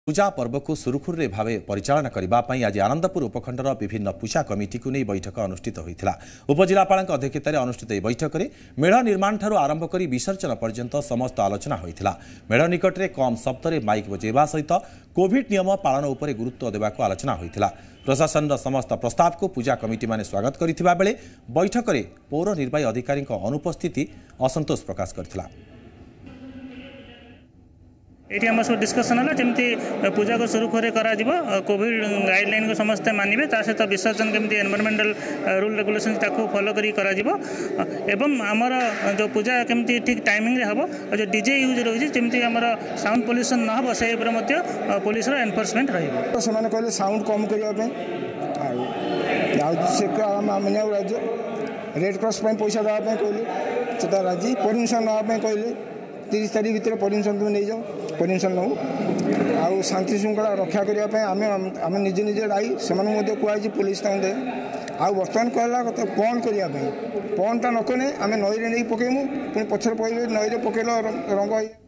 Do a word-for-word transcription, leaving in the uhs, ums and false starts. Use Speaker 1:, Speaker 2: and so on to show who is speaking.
Speaker 1: पूजा पर्व को सुरुखुरे भाव परिचालन करने आज आनंदपुर उपखंडर विभिन्न पूजा कमिटी को नहीं बैठक अनुष्ठित होता। उपजिलापाल अध्यक्षतार अनुष्ठित बैठक में मेढ़ निर्माण ठार आरंभ कर विसर्जन पर्यंत समस्त आलोचना होता। मेढ़ निकट में कम शब्द माइक बजेवा सहित कोविड नियम पालन उपर गुरुत्व देवा आलोचना होता। प्रशासन समस्त प्रस्ताव को पूजा कमिटी माने स्वागत करथिबा बेले बैठक में पौर निर्वाही अधिकारी अनुपस्थिति असंतोष प्रकाश करथिला।
Speaker 2: ये आम सब डिस्कसन है जमी पूजा को सुरुखुरे करा कोविड गाइडलाइन को समस्ते मानवे ता सहित विसर्जन केमती एनवायरमेंटल रूल रेगुलेशन ताको फॉलो करी करा एवं आमर जो पूजा केमती ठीक टाइमिंग रे हबो जो डीजे यूज रही जमी आमर साउंड पोल्यूशन न हो से पुलिस एनफोर्समेंट रहिबो।
Speaker 3: से माने कहले साउंड कम करिया पे से राज्य रेड क्रॉस पैसा देवा कहले से राजी परमिशन ना कहले तीस तारीख भितर परमिशन तुम नहीं जाओ परमिशन नौ आउ शांति श्रृंखला रक्षा करने आम आम निजे निजे दायी से कहुई पुलिस दे आउ बर्तमान कहला कत पन करने पनटा नकने आम नई नहीं पकेमु पुणी पचर पड़े नई पकेल रंग